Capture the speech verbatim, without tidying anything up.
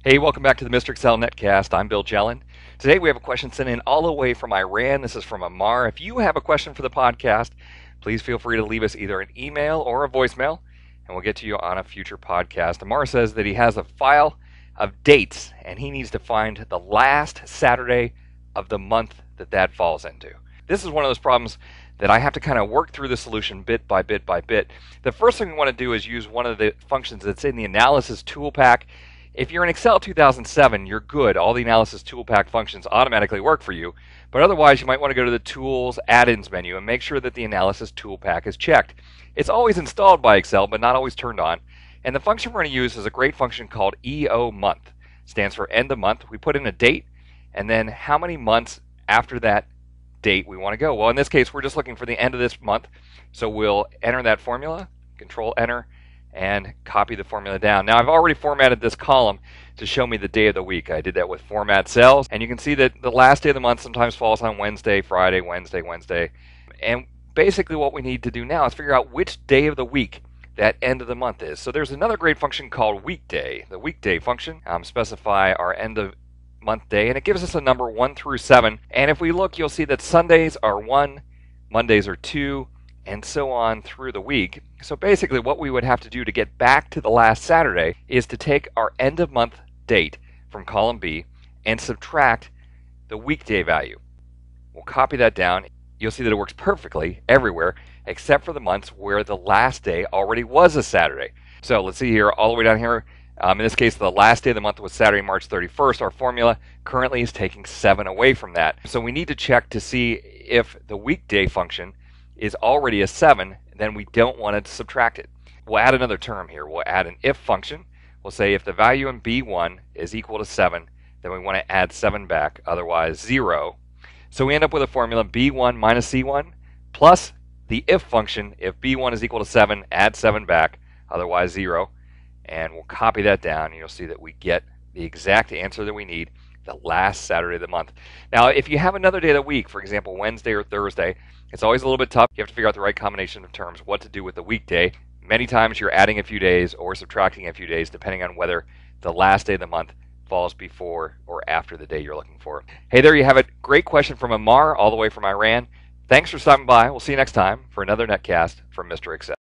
Hey, welcome back to the Mister Excel Netcast. I'm Bill Jelen. Today we have a question sent in all the way from Iran. This is from Amar. If you have a question for the podcast, please feel free to leave us either an email or a voicemail, and we'll get to you on a future podcast. Amar says that he has a file of dates, and he needs to find the last Saturday of the month that that falls into. This is one of those problems that I have to kind of work through the solution bit by bit by bit. The first thing we want to do is use one of the functions that's in the analysis tool pack. If you're in Excel two thousand seven, you're good. All the analysis tool pack functions automatically work for you. But otherwise, you might want to go to the Tools Add-ins menu and make sure that the analysis tool pack is checked. It's always installed by Excel, but not always turned on. And the function we're going to use is a great function called E O month. It stands for end of month. We put in a date and then how many months after that date we want to go. Well, in this case, we're just looking for the end of this month. So we'll enter that formula, Control Enter, and copy the formula down. Now I've already formatted this column to show me the day of the week. I did that with format cells, and you can see that the last day of the month sometimes falls on Wednesday, Friday, Wednesday, Wednesday. And basically what we need to do now is figure out which day of the week that end of the month is. So there's another great function called weekday. The weekday function um, specify our end of month day, and it gives us a number one through seven. And if we look, you'll see that Sundays are one, Mondays are two, and so on through the week. So basically what we would have to do to get back to the last Saturday is to take our end of month date from column B and subtract the weekday value. We'll copy that down. You'll see that it works perfectly everywhere except for the months where the last day already was a Saturday. So let's see here, all the way down here. Um, in this case, the last day of the month was Saturday, March thirty-first. Our formula currently is taking seven away from that. So we need to check to see if the weekday function is already a seven, then we don't want to subtract it. We'll add another term here. We'll add an if function. We'll say if the value in B one is equal to seven, then we want to add seven back, otherwise zero. So we end up with a formula B one minus C one plus the if function. If B one is equal to seven, add seven back, otherwise zero. And we'll copy that down, and you'll see that we get the exact answer that we need, the last Saturday of the month. Now, if you have another day of the week, for example, Wednesday or Thursday, it's always a little bit tough. You have to figure out the right combination of terms, what to do with the weekday. Many times you're adding a few days or subtracting a few days, depending on whether the last day of the month falls before or after the day you're looking for. Hey, there you have it. Great question from Amar, all the way from Iran. Thanks for stopping by. We'll see you next time for another netcast from Mister Excel.